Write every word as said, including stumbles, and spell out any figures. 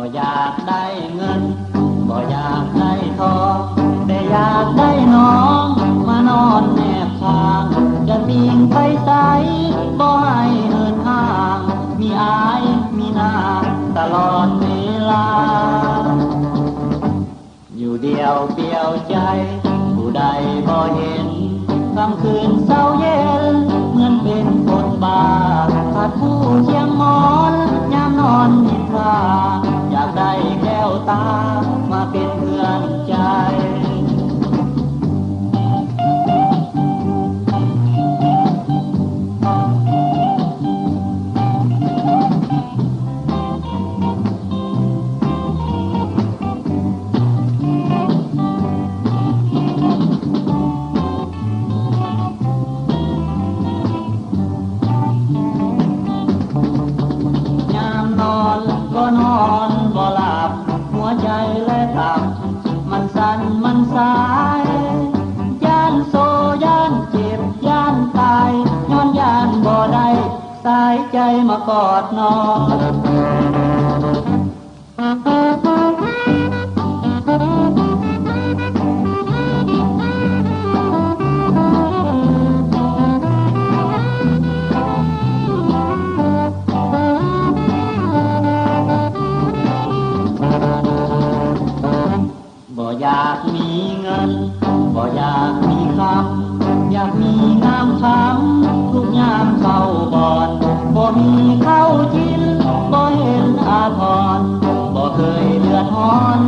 อยากได้เงินบ่อยากได้ทองแต่อยากได้น้องมานอนแนบข้างจะทิ้งไปใสบ่ให้เหินห่างมีอายมีนาตลอดเวลาอยู่เดียวเปลี่ยวใจผู้ใดบ่เห็นค่ำคืนเศร้าเย็นเหมือนเป็นคนบ้าขาดผู้เคียงหมอนยามนอนนิทราอยากได้แก้วตามาเป็นเพื่อนใจก็นอนบ่หลับหัวใจและตับมันสั่นมันสายย่านโซย่านเจ็บย่านตายย้อนย่านบ่ได้สายใจมากอดน้องบ่อยากมีเงินบ่อยากมีคำอยากมีงามคำทุกยามเข้าบ่อนบ่มีข้าวกินบ่เห็นอาภรณ์บ่เคยเดือดร้อน